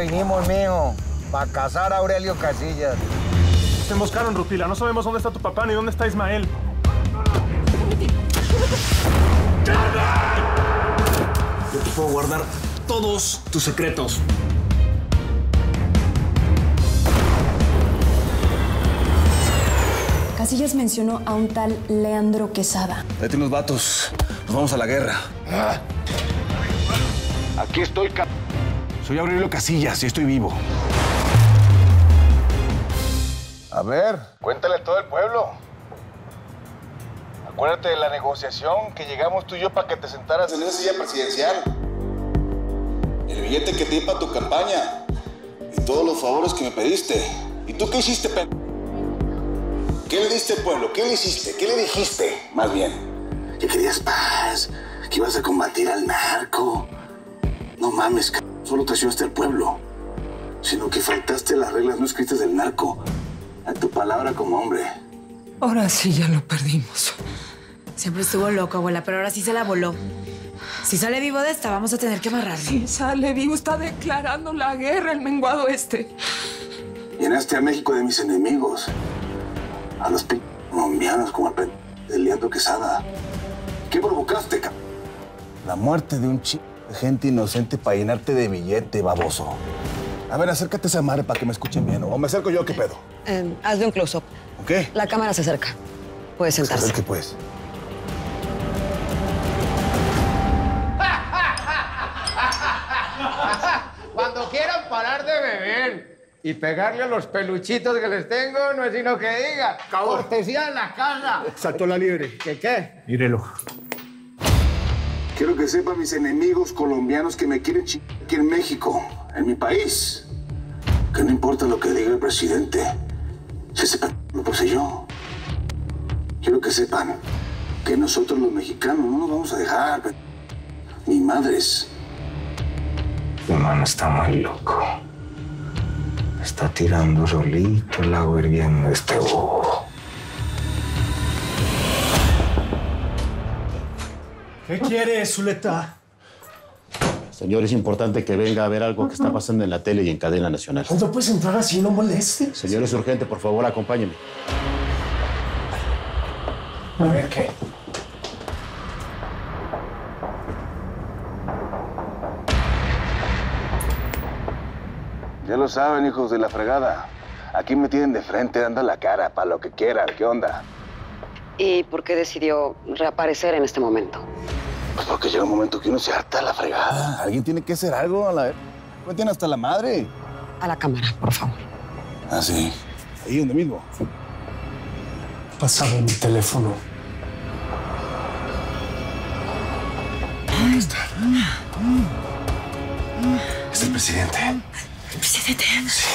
vinimos, mijo. Para cazar a Aurelio Casillas. Te emboscaron, Rutila. No sabemos dónde está tu papá ni dónde está Ismael. Yo te puedo guardar todos tus secretos. Casillas mencionó a un tal Leandro Quesada. Tráete unos vatos. Nos vamos a la guerra. Aquí estoy, Soy Aurelio Casillas y estoy vivo. A ver, cuéntale a todo el pueblo. Acuérdate de la negociación que llegamos tú y yo para que te sentaras en esa silla presidencial. El billete que te di para tu campaña. Y todos los favores que me pediste. ¿Y tú qué hiciste, ¿Qué le diste al pueblo? ¿Qué le hiciste? ¿Qué le dijiste? Más bien, que querías paz, que ibas a combatir al narco. No mames, solo te ayudaste al pueblo. Sino que faltaste las reglas no escritas del narco. A tu palabra como hombre. Ahora sí ya lo perdimos. Siempre estuvo loco, abuela, pero ahora sí se la voló. Si sale vivo de esta, vamos a tener que amarrarlo. Si sale vivo, está declarando la guerra el menguado este. Llenaste a México de mis enemigos. A los colombianos como el de Leandro Quesada. ¿Qué provocaste, La muerte de un chico de gente inocente para llenarte de billete, baboso. A ver, acércate a esa madre para que me escuchen bien. O me acerco yo, ¿qué pedo? Hazle un close-up. ¿Qué? La cámara se acerca. Puede sentarse. ¿Qué pues? Cuando quieran parar de beber y pegarle a los peluchitos que les tengo, no es sino que diga, cortesía en la casa. Saltó la liebre. ¿Qué? Mírelo. Quiero que sepan mis enemigos colombianos que me quieren aquí en México, en mi país. Que no importa lo que diga el presidente, si ese lo puse yo. Quiero que sepan que nosotros los mexicanos no nos vamos a dejar, ni madres. Tu hermano está muy loco. Está tirando solito el agua hirviendo este bobo. ¿Qué quiere, Zuleta? Señor, es importante que venga a ver algo que está pasando en la tele y en cadena nacional. No puedes entrar así, no molestes. Señor, es urgente, por favor, acompáñeme. A ver, ¿qué? Ya lo saben, hijos de la fregada. Aquí me tienen de frente, dando la cara, para lo que quieran. ¿Qué onda? ¿Y por qué decidió reaparecer en este momento? Pues porque llega un momento que uno se harta de la fregada. Alguien tiene que hacer algo a la vez. Me tiene hasta la madre. A la cámara, por favor. Ah, sí. Ahí donde mismo. Pasaba mi teléfono. ¿Dónde está? Es el presidente. ¿El presidente? Sí.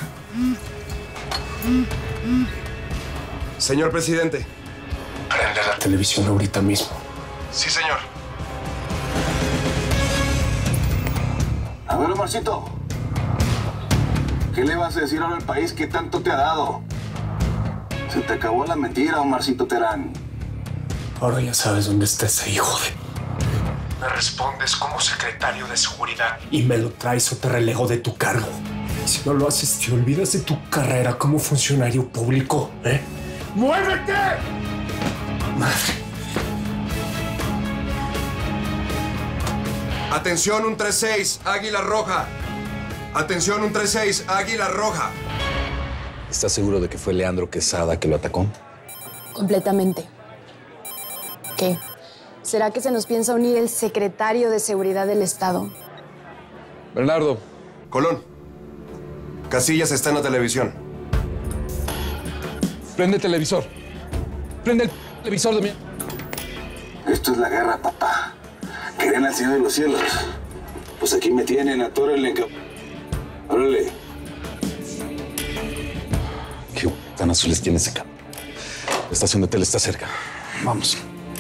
Señor presidente. Prende la televisión ahorita mismo. Sí, señor. A ver, Omarcito. ¿Qué le vas a decir ahora al país que tanto te ha dado? Se te acabó la mentira, Omarcito Terán. Ahora ya sabes dónde está ese hijo de... Me respondes como secretario de seguridad y me lo traes o te relego de tu cargo. Si no lo haces, te olvidas de tu carrera como funcionario público, ¿eh? ¡Muévete! Madre. Atención, un 3-6, Águila Roja. Atención, un 3-6, Águila Roja. ¿Estás seguro de que fue Leandro Quesada que lo atacó? Completamente. ¿Qué? ¿Será que se nos piensa unir el secretario de Seguridad del Estado? Bernardo. Colón. Casillas está en la televisión. Prende el televisor. Prende el televisor de mi... Esto es la guerra, papá. Querían al Señor de los Cielos. Pues aquí me tienen, atórenle. Órale. Qué tan azules tiene ese campo. La estación de tele está cerca. Vamos.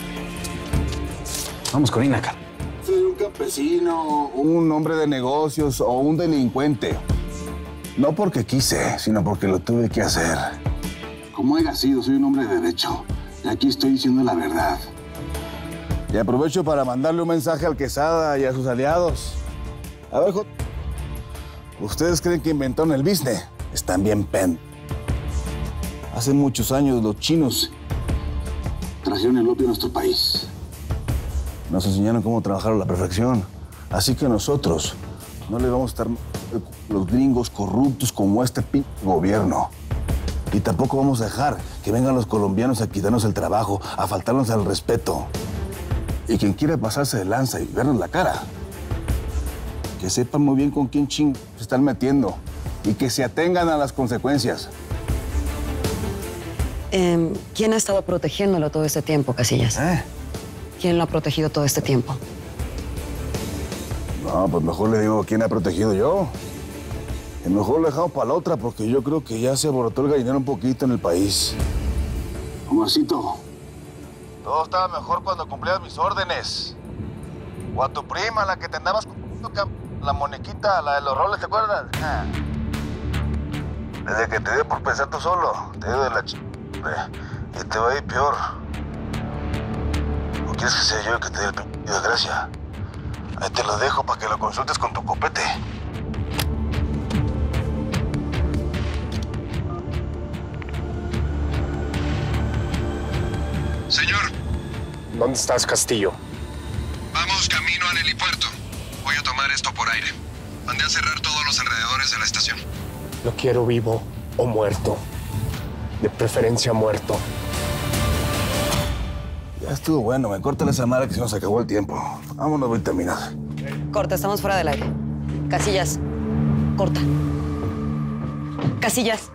Vamos, Corina, acá. Soy un campesino, un hombre de negocios o un delincuente. No porque quise, sino porque lo tuve que hacer. Como haya sido, soy un hombre de derecho. Y aquí estoy diciendo la verdad. Y aprovecho para mandarle un mensaje al Quesada y a sus aliados. A ver, ¿Ustedes creen que inventaron el business? Están bien pen. Hace muchos años los chinos trajeron el opio a nuestro país. Nos enseñaron cómo trabajar a la perfección. Así que nosotros no le vamos a estar los gringos corruptos como este gobierno. Y tampoco vamos a dejar que vengan los colombianos a quitarnos el trabajo, a faltarnos al respeto. Y quien quiera pasarse de lanza y vernos la cara, que sepan muy bien con quién se están metiendo y que se atengan a las consecuencias. ¿Quién ha estado protegiéndolo todo este tiempo, Casillas? ¿Quién lo ha protegido todo este tiempo? No, pues mejor le digo quién ha protegido yo. Y mejor lo dejamos para la otra porque yo creo que ya se aborotó el gallinero un poquito en el país. Omarcito, todo estaba mejor cuando cumplías mis órdenes. O a tu prima, la que te andabas con la monequita, la de los roles, ¿te acuerdas? Desde que te dio por pensar tú solo, te dio de la y te va a ir peor. ¿O quieres que sea yo el que te dé el de desgracia? Ahí te lo dejo para que lo consultes con tu copete. Señor. ¿Dónde estás, Castillo? Vamos camino al helipuerto. Voy a tomar esto por aire. Mandé a cerrar todos los alrededores de la estación. Lo quiero vivo o muerto. De preferencia muerto. Ya estuvo bueno, me corta esa madre que se nos acabó el tiempo. Vámonos, voy a terminar. Corta, estamos fuera del aire. Casillas, corta. Casillas.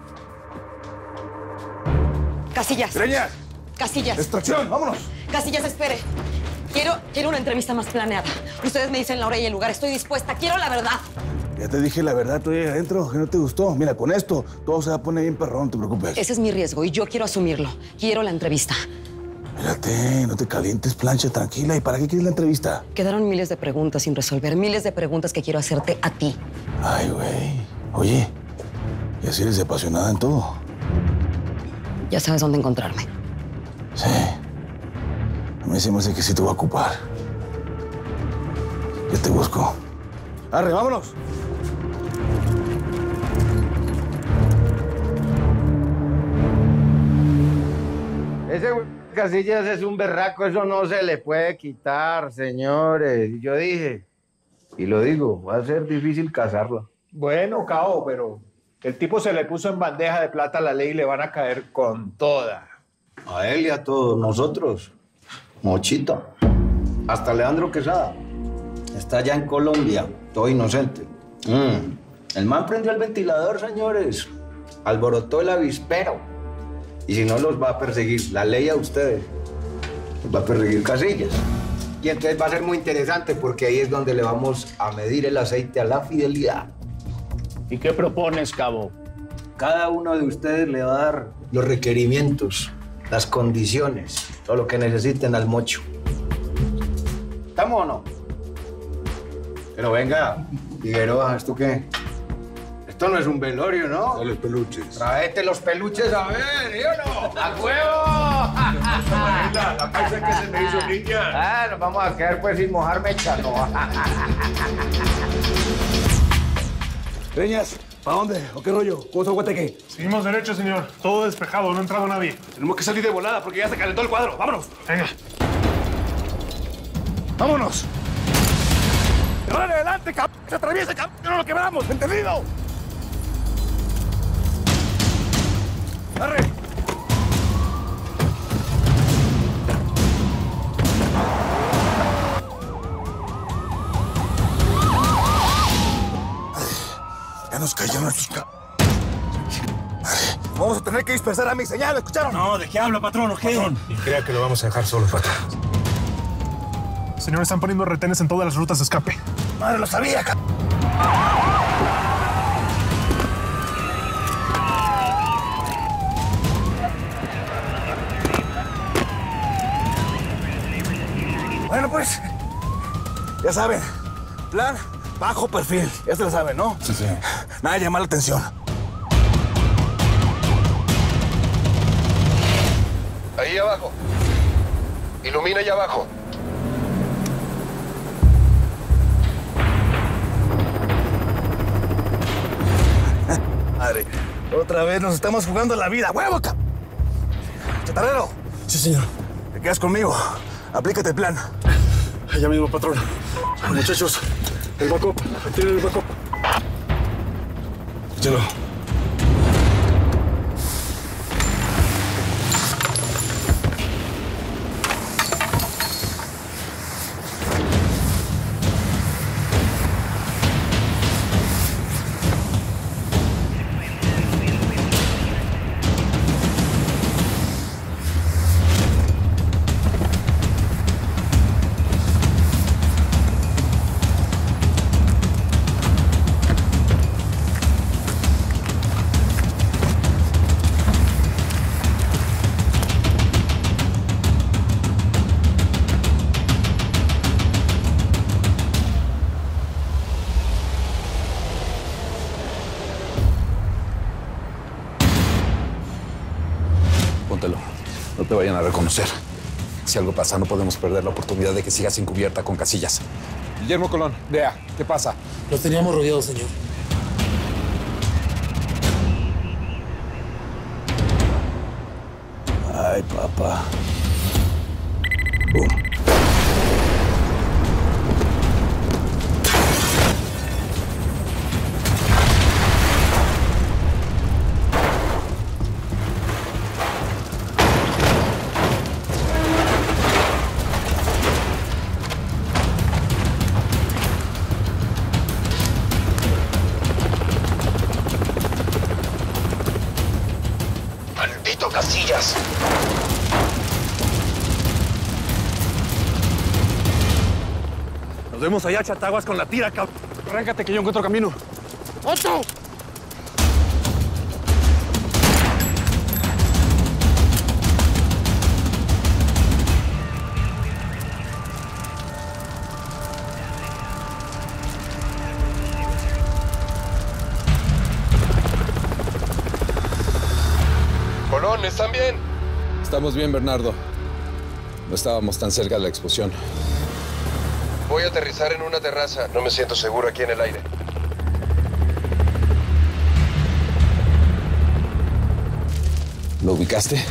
Casillas. ¡Greñas! Casillas. ¡Extracción! ¡Vámonos! Casillas, espere. Quiero una entrevista más planeada. Ustedes me dicen la hora y el lugar. Estoy dispuesta. Quiero la verdad. Ya te dije la verdad, tú ahí adentro, que no te gustó. Mira, con esto todo se va a poner bien perrón, no te preocupes. Ese es mi riesgo y yo quiero asumirlo. Quiero la entrevista. Espérate, no te calientes, plancha, tranquila. ¿Y para qué quieres la entrevista? Quedaron miles de preguntas sin resolver. Miles de preguntas que quiero hacerte a ti. Ay, güey. Oye, ¿y así eres apasionada en todo? Ya sabes dónde encontrarme. Sí. A mí se me hace que sí te voy a ocupar. Yo te busco. ¡Arre, vámonos! Ese Casillas es un berraco, eso no se le puede quitar, señores. Y yo dije, y lo digo, va a ser difícil cazarlo. Bueno, Cabo, pero el tipo se le puso en bandeja de plata a la ley y le van a caer con toda. A él y a todos nosotros. Mochito. Hasta Leandro Quesada. Está allá en Colombia, todo inocente. El man prendió el ventilador, señores. Alborotó el avispero. Y si no, los va a perseguir la ley a ustedes. Los va a perseguir Casillas. Y entonces va a ser muy interesante porque ahí es donde le vamos a medir el aceite a la fidelidad. ¿Y qué propones, Cabo? Cada uno de ustedes le va a dar los requerimientos, las condiciones, todo lo que necesiten al mocho. ¿Estamos o no? Pero venga, Figueroa, ¿esto qué? Esto no es un velorio, ¿no? A los peluches. Tráete los peluches a ver, ¿sí o no? ¡A huevo! La paisa que se me hizo niña. Nos vamos a quedar pues sin mojar mecha, ¿no? Greñas, ¿para dónde? ¿O qué rollo? ¿Cómo está el Guateque? Seguimos derecho, señor. Todo despejado, no ha entrado nadie. Tenemos que salir de volada porque ya se calentó el cuadro. ¡Vámonos! Venga. ¡Vámonos! ¡Dale adelante, cabrón! ¡Se atraviesa, cabrón! ¡No lo quebramos! ¿Entendido? ¡Arre! Ya nos cayeron estos Vamos a tener que dispersar a mi señal, ¿escucharon? No, ¿de qué habla, patrón, o qué? Patrón, y crea que lo vamos a dejar solo, patrón. Señor, están poniendo retenes en todas las rutas de escape. Madre, lo sabía, cabrón. Bueno, pues, ya saben, plan bajo perfil. Ya se lo saben, ¿no? Sí, sí. Nada de llamar la atención. Ahí abajo. Ilumina allá abajo. madre. Otra vez nos estamos jugando la vida. ¡Huevo, chatarrero! Sí, señor. Te quedas conmigo. Aplícate el plan. Ya mismo, patrón. Muchachos, el backup. Tienen el backup. Échalo. Póntelo. No te vayan a reconocer. Si algo pasa, no podemos perder la oportunidad de que sigas encubierta con Casillas. Guillermo Colón, DEA, ¿qué pasa? Los teníamos rodeados, señor. Ay, papá. Boom. ¡Maldito Casillas! Nos vemos allá, Chataguas, con la tira, cabrón. Arráncate que yo encuentro camino. ¡Otto! Colón, ¿están bien? Estamos bien, Bernardo. No estábamos tan cerca de la explosión. Voy a aterrizar en una terraza. No me siento seguro aquí en el aire. ¿Lo ubicaste?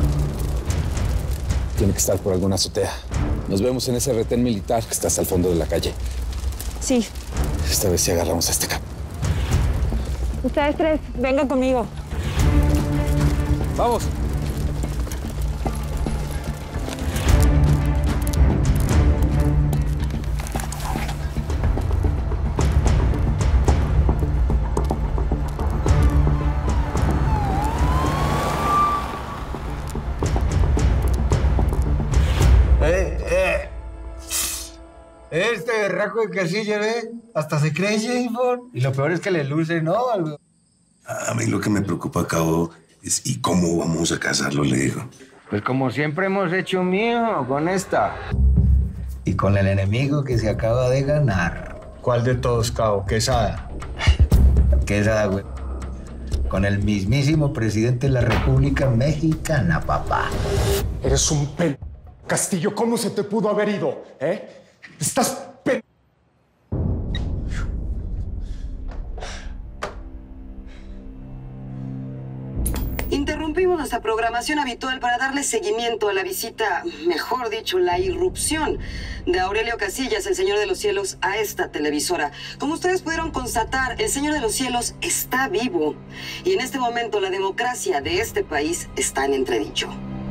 Tiene que estar por alguna azotea. Nos vemos en ese retén militar que está hasta el fondo de la calle. Sí. Esta vez sí agarramos a este cap. Ustedes tres, vengan conmigo. ¡Vamos! Este berraco de Casillas, ¿eh? Hasta se cree James Bond. Y lo peor es que le luce, ¿no? A mí lo que me preocupa, Cabo, es ¿y cómo vamos a casarlo? Le digo. Pues como siempre hemos hecho, mijo, con esta. Y con el enemigo que se acaba de ganar. ¿Cuál de todos, Cabo? Quesada. Quesada, güey. Con el mismísimo presidente de la República Mexicana, papá. Eres un Castillo, ¿cómo se te pudo haber ido? Estás Interrumpimos nuestra programación habitual para darle seguimiento a la visita, mejor dicho, la irrupción de Aurelio Casillas, el Señor de los Cielos, a esta televisora. Como ustedes pudieron constatar, el Señor de los Cielos está vivo y en este momento la democracia de este país está en entredicho.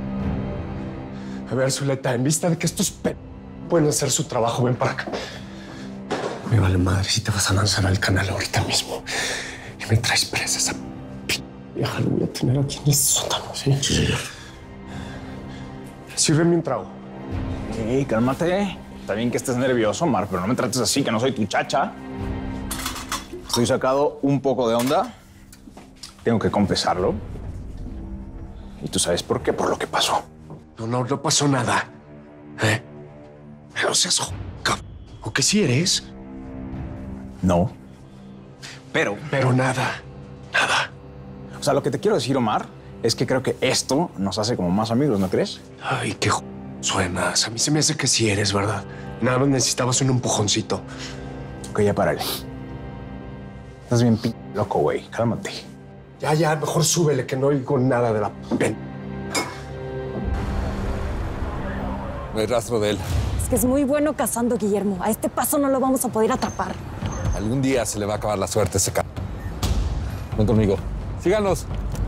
A ver, Zuleta, en vista de que estos pueden hacer su trabajo, ven para acá. Me vale madre si te vas a lanzar al canal ahorita mismo y me traes presa esa vieja. Lo voy a tener aquí en el sótano, ¿sí? Sí, señor. Sírveme un trago. Ey, cálmate. Está bien que estés nervioso, Mar, pero no me trates así, que no soy tu chacha. Estoy sacado un poco de onda. Tengo que confesarlo. ¿Y tú sabes por qué? Por lo que pasó. No pasó nada. Pero seas cabrón. ¿O que sí eres? No. Pero nada. O sea, lo que te quiero decir, Omar, es que creo que esto nos hace como más amigos, ¿no crees? Ay, qué suenas. A mí se me hace que sí eres, ¿verdad? Nada más necesitabas un empujoncito. Ok, ya párale. Estás bien loco, güey. Cálmate. Ya, mejor súbele, que no oigo nada de la pena. No hay rastro de él. Es que es muy bueno cazando, Guillermo. A este paso no lo vamos a poder atrapar. Algún día se le va a acabar la suerte a ese c***. Ven conmigo. Síganos.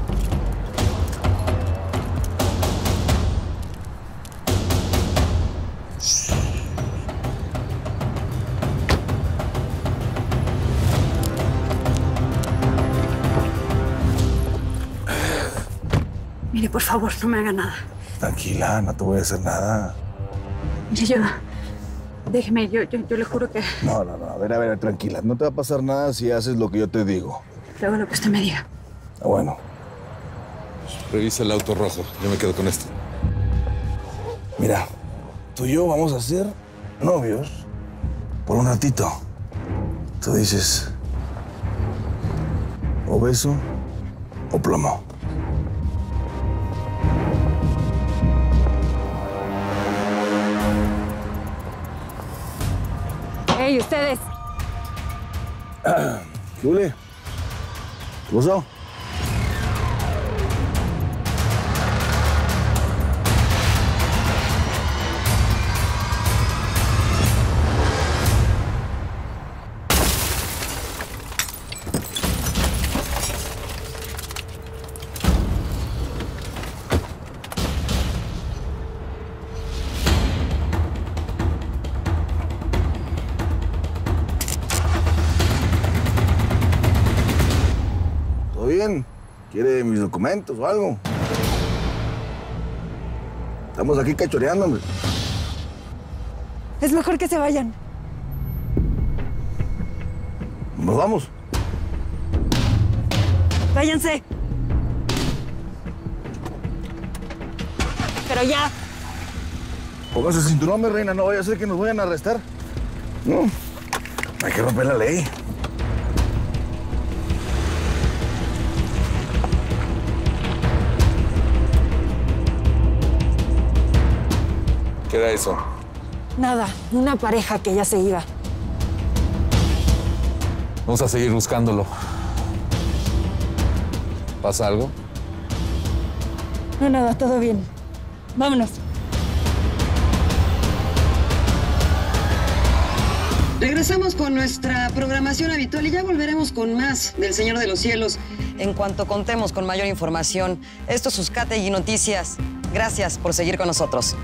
Mire, por favor, no me haga nada. Tranquila, no te voy a hacer nada. Mire, déjeme, yo le juro que... No, a ver, tranquila. No te va a pasar nada si haces lo que yo te digo. Luego lo que usted me diga. Ah, bueno. Revisa el auto rojo. Yo me quedo con esto. Mira, tú y yo vamos a ser novios por un ratito. Tú dices, o beso o plomo. ¡Ey, ustedes! Juli, ¿qué pasó? Bien, ¿quiere mis documentos o algo? Estamos aquí cachoreando, hombre. Es mejor que se vayan. Nos vamos. Váyanse. Pero ya. Póngase el cinturón, mi reina, no vaya a ser que nos vayan a arrestar. No, hay que romper la ley. ¿Qué era eso? Nada, una pareja que ya se iba. Vamos a seguir buscándolo. ¿Pasa algo? No, nada, todo bien. Vámonos. Regresamos con nuestra programación habitual y ya volveremos con más del Señor de los Cielos en cuanto contemos con mayor información. Esto es Uzcategui Noticias. Gracias por seguir con nosotros.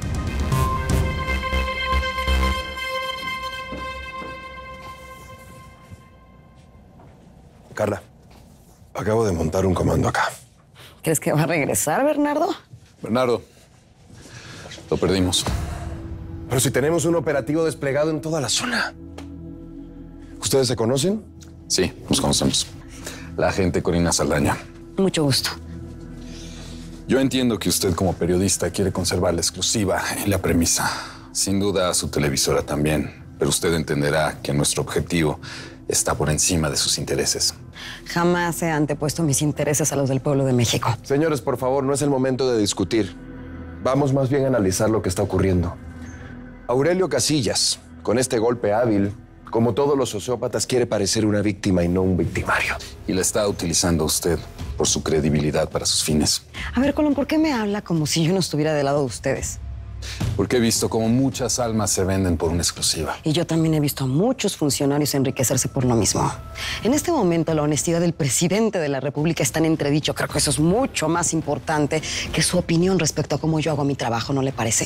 Carla, acabo de montar un comando acá. ¿Crees que va a regresar, Bernardo? Bernardo, lo perdimos. Pero si tenemos un operativo desplegado en toda la zona. ¿Ustedes se conocen? Sí, nos conocemos. La agente Corina Saldaña. Mucho gusto. Yo entiendo que usted como periodista quiere conservar la exclusiva y la premisa. Sin duda a su televisora también. Pero usted entenderá que nuestro objetivo está por encima de sus intereses. Jamás he antepuesto mis intereses a los del pueblo de México. Señores, por favor, no es el momento de discutir. Vamos más bien a analizar lo que está ocurriendo. Aurelio Casillas, con este golpe hábil, como todos los sociópatas, quiere parecer una víctima y no un victimario. Y la está utilizando usted por su credibilidad para sus fines. A ver, Colón, ¿por qué me habla como si yo no estuviera del lado de ustedes? Porque he visto cómo muchas almas se venden por una exclusiva. Y yo también he visto a muchos funcionarios enriquecerse por lo mismo. En este momento, la honestidad del presidente de la República está en entredicho. Creo que eso es mucho más importante que su opinión respecto a cómo yo hago mi trabajo, ¿no le parece?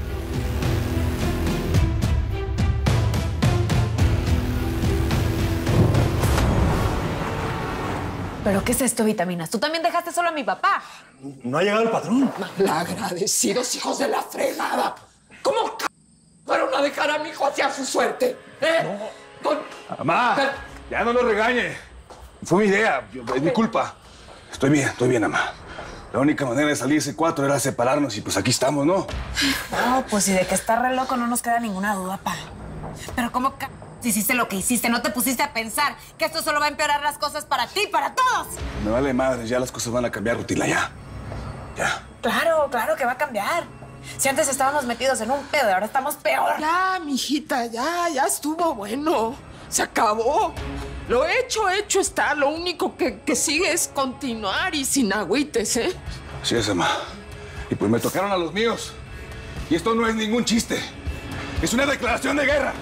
¿Pero qué es esto, vitaminas? ¿Tú también dejaste solo a mi papá? No ha llegado el patrón. Malagradecidos hijos de la fregada. ¿Cómo fueron a dejar a mi hijo hacia su suerte? Mamá, ya no lo regañe. Fue mi idea, es mi culpa. Estoy bien, mamá. La única manera de salir ese 4 era separarnos y pues aquí estamos, ¿no? No, pues y de que está re loco no nos queda ninguna duda, pa. Pero ¿cómo hiciste lo que hiciste? ¿No te pusiste a pensar que esto solo va a empeorar las cosas para ti y para todos? Me vale madre, ya las cosas van a cambiar, Rutila, ya. Claro que va a cambiar. Si antes estábamos metidos en un pedo, ahora estamos peor. Ya, mijita, ya estuvo bueno. Se acabó. Lo hecho está. Lo único que sigue es continuar y sin agüites, ¿eh? Así es, mamá. Y pues me tocaron a los míos. Y esto no es ningún chiste. Es una declaración de guerra.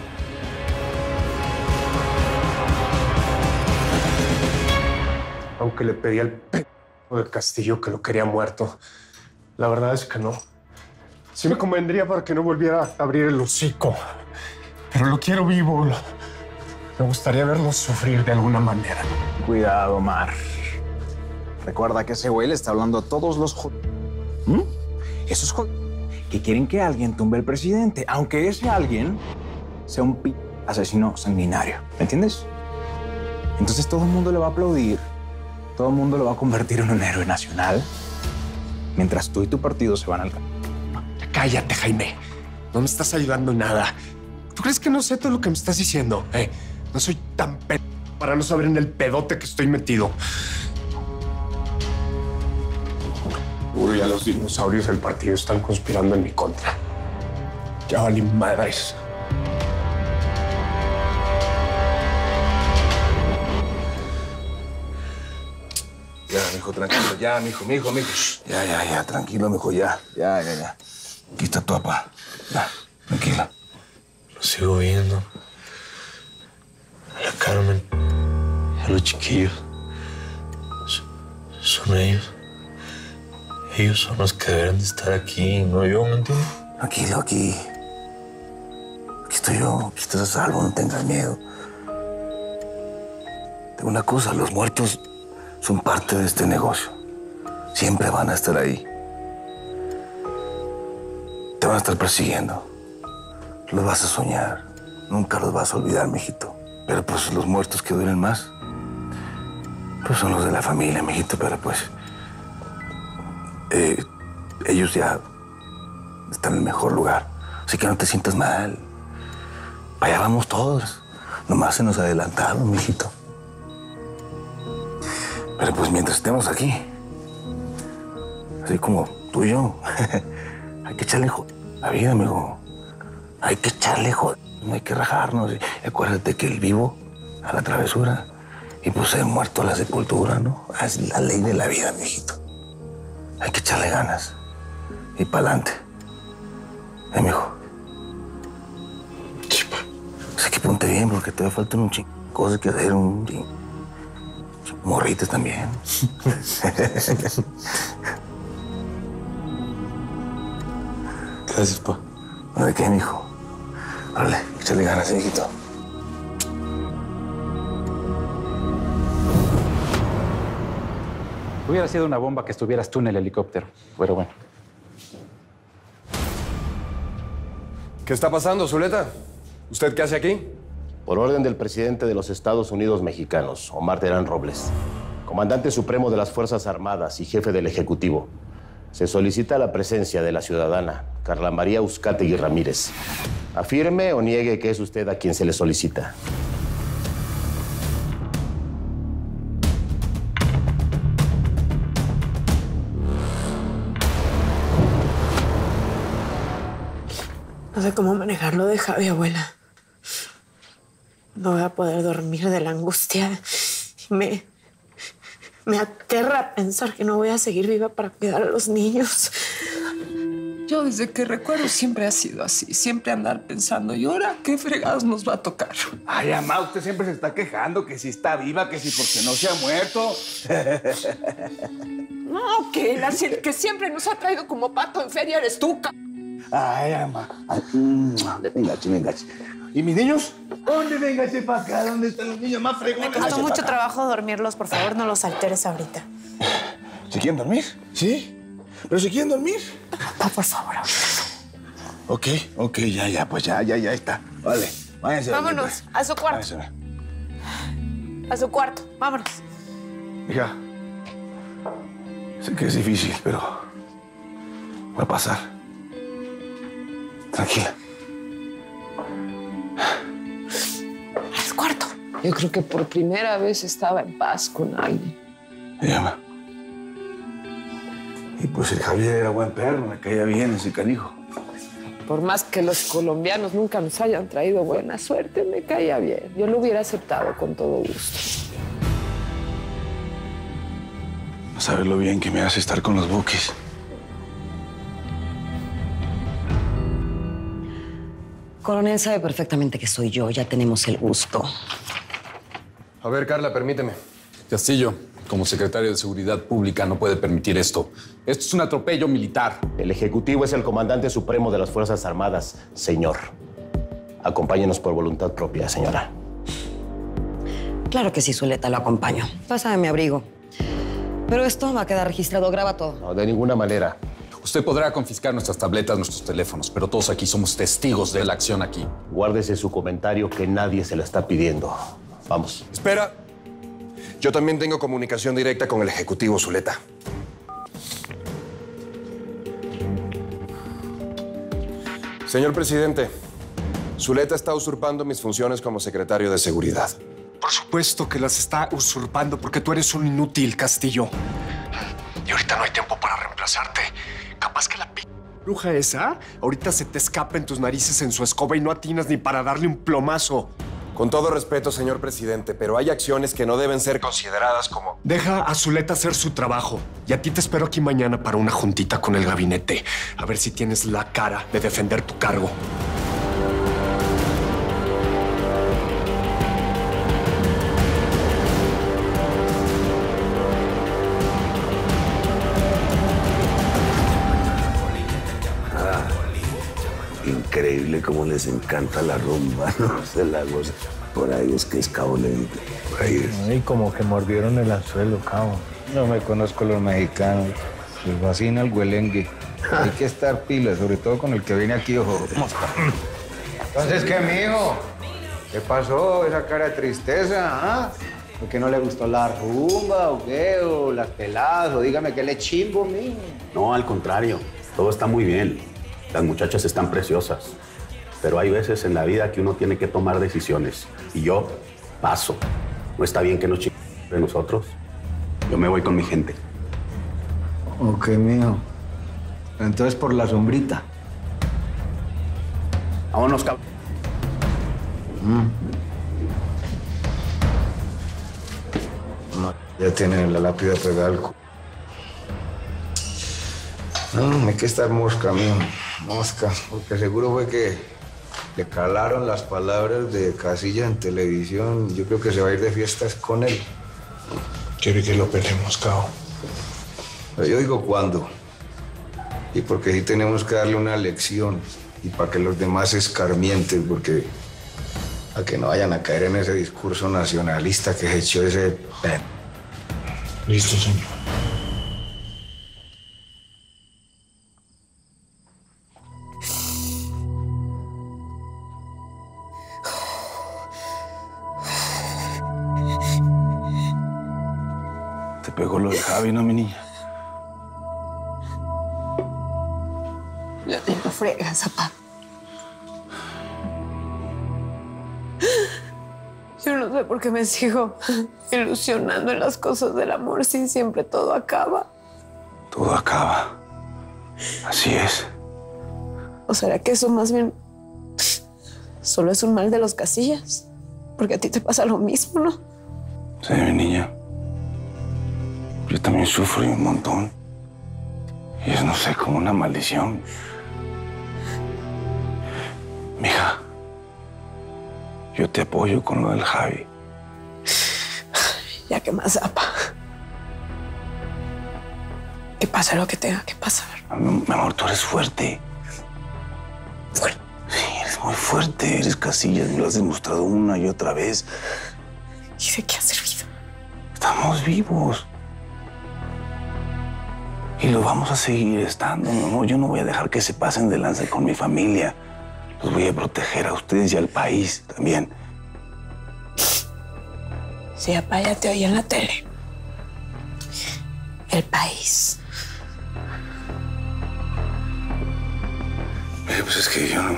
Aunque le pedí al del Castillo que lo quería muerto, la verdad es que no. Sí me convendría para que no volviera a abrir el hocico. Pero lo quiero vivo. Me gustaría verlo sufrir de alguna manera. Cuidado, Mar. Recuerda que ese güey le está hablando a todos los Esos que quieren que alguien tumbe al presidente, aunque ese alguien sea un asesino sanguinario. ¿Me entiendes? Entonces todo el mundo le va a aplaudir. Todo el mundo lo va a convertir en un héroe nacional. Mientras tú y tu partido se van al... Cállate, Jaime. No me estás ayudando en nada. ¿Tú crees que no sé todo lo que me estás diciendo? No soy tan para no saber en el pedote que estoy metido. Seguro ya los dinosaurios del partido están conspirando en mi contra. Ya valí madres. Ya, mijo, tranquilo. Ya, mijo. Ya, tranquilo, mijo, ya. Aquí está tu papá. Ya, tranquilo. Lo sigo viendo. A la Carmen. A los chiquillos. Son ellos. Ellos son los que deberían de estar aquí, no yo, ¿me entiendes? Tranquilo, aquí estoy yo. Aquí estás a salvo, no tengas miedo. Tengo una cosa, los muertos son parte de este negocio. Siempre van a estar ahí. Te van a estar persiguiendo. Los vas a soñar. Nunca los vas a olvidar, mijito. Pero pues los muertos que duelen más, pues son los de la familia, mijito. Pero pues ellos ya están en el mejor lugar. Así que no te sientas mal. Para allá vamos todos. Nomás se nos adelantaron, mijito. Pero pues mientras estemos aquí, así como tú y yo, hay que echarle la vida, amigo. Hay que echarle no hay que rajarnos. Y acuérdate que el vivo a la travesura y pues el muerto a la sepultura, ¿no? Es la ley de la vida, mijito. Hay que echarle ganas y pa'lante. Mijo. Chipa. Así que ponte bien porque todavía faltan un chingo de cosas que hacer, un chingo. Morritos también. Gracias, pa. ¿No de qué, mijo? Órale, échale ganas, mijito. Hubiera sido una bomba que estuvieras tú en el helicóptero, pero bueno. ¿Qué está pasando, Zuleta? ¿Usted qué hace aquí? Por orden del presidente de los Estados Unidos mexicanos, Omar Terán Robles, comandante supremo de las Fuerzas Armadas y jefe del Ejecutivo, se solicita la presencia de la ciudadana Carla María Uzcategui Ramírez. Afirme o niegue que es usted a quien se le solicita. No sé cómo manejar lo de Javi, abuela. No voy a poder dormir de la angustia. Me aterra pensar que no voy a seguir viva para cuidar a los niños. Yo desde que recuerdo siempre ha sido así. Siempre andar pensando, ¿y ahora qué fregados nos va a tocar? Ay, mamá, usted siempre se está quejando que si está viva, que si porque no se ha muerto. No, que siempre nos ha traído como pato en feria eres tú, Ay, mamá. Venga, venga. ¿Y mis niños? ¿Dónde véngase para acá? ¿Dónde están los niños más fregones? Me costó mucho trabajo dormirlos. Por favor, no los alteres ahorita. ¿Se quieren dormir? ¿Sí? ¿Pero se quieren dormir? Papá, por favor, ahorita. Ok, ya, pues ya está. Vale, váyanse. Vámonos, a su cuarto. Váyanse. A su cuarto, vámonos. Hija, sé que es difícil, pero va a pasar. Tranquila. Al cuarto. Yo creo que por primera vez estaba en paz con alguien. Llama. Y pues el Javier era buen perro, me caía bien ese canijo. Por más que los colombianos nunca nos hayan traído buena suerte, me caía bien. Yo lo hubiera aceptado con todo gusto. No sabes lo bien que me hace estar con los Bukis. Coronel sabe perfectamente que soy yo. Ya tenemos el gusto. A ver, Carla, permíteme. Castillo, como secretario de Seguridad Pública no puede permitir esto. Esto es un atropello militar. El Ejecutivo es el comandante supremo de las Fuerzas Armadas, señor. Acompáñenos por voluntad propia, señora. Claro que sí, Zuleta, lo acompaño. Pásame mi abrigo. Pero esto va a quedar registrado. Graba todo. No, de ninguna manera. Usted podrá confiscar nuestras tabletas, nuestros teléfonos, pero todos aquí somos testigos de la acción aquí. Guárdese su comentario que nadie se lo está pidiendo. Vamos. Espera. Yo también tengo comunicación directa con el Ejecutivo, Zuleta. Señor presidente, Zuleta está usurpando mis funciones como secretario de Seguridad. Por supuesto que las está usurpando porque tú eres un inútil, Castillo. Y ahorita no hay tiempo para reemplazarte. Capaz que la bruja esa ahorita se te escapa en tus narices en su escoba y no atinas ni para darle un plomazo. Con todo respeto, señor presidente, pero hay acciones que no deben ser consideradas como... Deja a Zuleta hacer su trabajo. Y a ti te espero aquí mañana para una juntita con el gabinete. A ver si tienes la cara de defender tu cargo. Increíble cómo les encanta la rumba, no se la goza. Por ahí es que es Cabo Lente, por ahí es. Y como que mordieron el anzuelo, Cabo. No me conozco los mexicanos, les fascina el huelengue. Hay que estar pila, sobre todo con el que viene aquí, ojo. Entonces, ¿qué, mijo? ¿Qué pasó? Esa cara de tristeza, ¿ah? ¿Por qué no le gustó la rumba o qué? O las peladas, o dígame qué le chimbo, mijo. No, al contrario, todo está muy bien. Las muchachas están preciosas, pero hay veces en la vida que uno tiene que tomar decisiones. Y yo paso. No está bien que nos chinguen de nosotros. Yo me voy con mi gente. Ok, mijo. Entonces por la sombrita. Vámonos, cabrón. No, ya tiene la lápida pegada al cu... No, hay que estar mosca, mijo. Mosca, porque seguro fue que le calaron las palabras de Casillas en televisión. Yo creo que se va a ir de fiestas con él. Quiere que lo pelemos, Cao. Pero yo digo cuándo. Y porque sí tenemos que darle una lección. Y para que los demás se escarmienten, porque a que no vayan a caer en ese discurso nacionalista que se echó ese... Listo, señor. Te pegó lo de Javi, ¿no, mi niña? Ya te lo fregas, papá. Yo no sé por qué me sigo ilusionando en las cosas del amor si siempre todo acaba. Todo acaba. Así es. ¿O será que eso más bien solo es un mal de los Casillas? Porque a ti te pasa lo mismo, ¿no? Sí, mi niña. Yo también sufro y un montón. Y es, no sé, como una maldición. Mija, yo te apoyo con lo del Javi. Ya que más, apa. Que pase lo que tenga que pasar. Mi amor, tú eres fuerte. ¿Fuerte? Sí, eres muy fuerte. Eres Casillas, me lo has demostrado una y otra vez. ¿Y de qué ha servido? Estamos vivos. Y lo vamos a seguir estando, mi amor. Yo no voy a dejar que se pasen de lanza con mi familia. Los voy a proteger a ustedes y al país también. Sí, papá, ya te oí en la tele. El país. Pues es que yo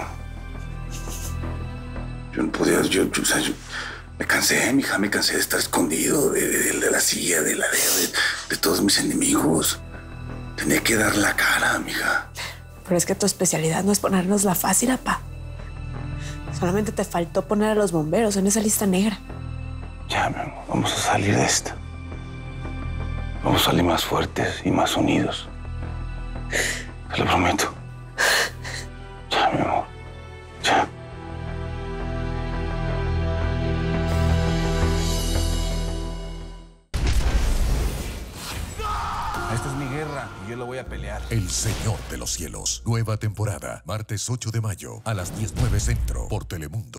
no podía, o sea, yo me cansé, mija, me cansé de estar escondido de la silla, de todos mis enemigos. Tenía que dar la cara, mija. Pero es que tu especialidad no es ponernos la fácil, apá. Solamente te faltó poner a los bomberos en esa lista negra. Ya, mi amor, vamos a salir de esta. Vamos a salir más fuertes y más unidos. Te lo prometo. Ya, mi amor. Ya. Esta es mi guerra y yo la voy a pelear. El Señor de los Cielos. Nueva temporada. Martes 8 de mayo a las 19 Centro por Telemundo.